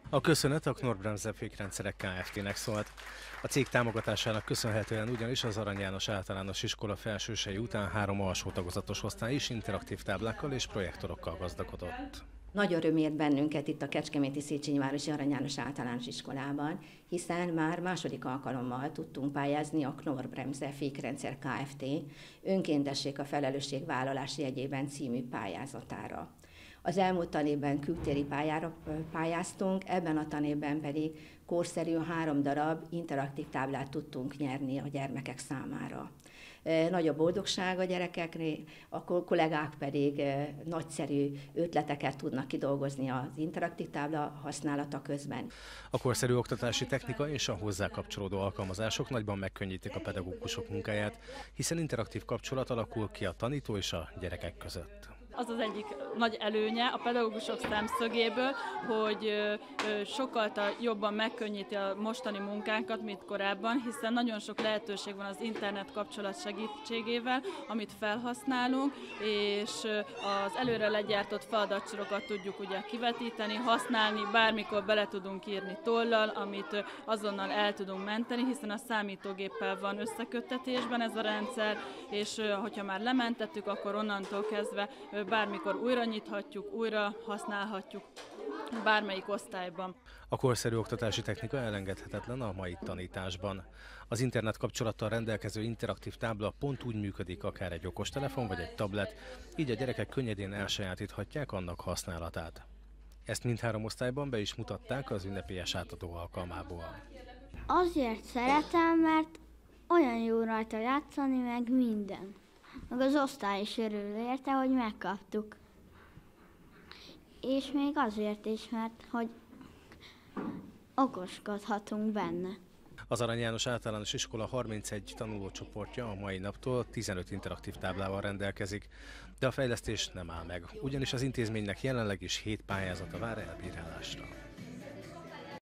A köszönet a Knorr-Bremse fékrendszerek Kft-nek szólt. A cég támogatásának köszönhetően ugyanis az Arany János Általános Iskola felsősei után 3 alsó tagozatos osztály is interaktív táblákkal és projektorokkal gazdagodott. Nagy öröm ért bennünket itt a Kecskeméti Széchenyi városi Arany János Általános Iskolában, hiszen már második alkalommal tudtunk pályázni a Knorr-Bremse fékrendszer Kft. Önkéntesség a felelősségvállalás jegyében című pályázatára. Az elmúlt tanévben kültéri pályára pályáztunk, ebben a tanévben pedig korszerű 3 darab interaktív táblát tudtunk nyerni a gyermekek számára. Nagy a boldogság a gyerekeknél, a kollégák pedig nagyszerű ötleteket tudnak kidolgozni az interaktív tábla használata közben. A korszerű oktatási technika és a hozzá kapcsolódó alkalmazások nagyban megkönnyítik a pedagógusok munkáját, hiszen interaktív kapcsolat alakul ki a tanító és a gyerekek között. Az az egyik nagy előnye a pedagógusok szemszögéből, hogy sokkal jobban megkönnyíti a mostani munkánkat, mint korábban, hiszen nagyon sok lehetőség van az internet kapcsolat segítségével, amit felhasználunk, és az előre legyártott feladatsorokat tudjuk ugye kivetíteni, használni, bármikor bele tudunk írni tollal, amit azonnal el tudunk menteni, hiszen a számítógéppel van összeköttetésben ez a rendszer, és hogyha már lementettük, akkor onnantól kezdve bármikor újra nyithatjuk, újra használhatjuk bármelyik osztályban. A korszerű oktatási technika elengedhetetlen a mai tanításban. Az internet kapcsolattal rendelkező interaktív tábla pont úgy működik, akár egy okostelefon vagy egy tablet, így a gyerekek könnyedén elsajátíthatják annak használatát. Ezt mindhárom osztályban be is mutatták az ünnepélyes átadó alkalmából. Azért szeretem, mert olyan jó rajta játszani, meg minden. Meg az osztály is örül érte, hogy megkaptuk. És még azért is, mert hogy okoskodhatunk benne. Az Arany János Általános Iskola 31 tanulócsoportja a mai naptól 15 interaktív táblával rendelkezik, de a fejlesztés nem áll meg, ugyanis az intézménynek jelenleg is 7 pályázata vár elbírálásra.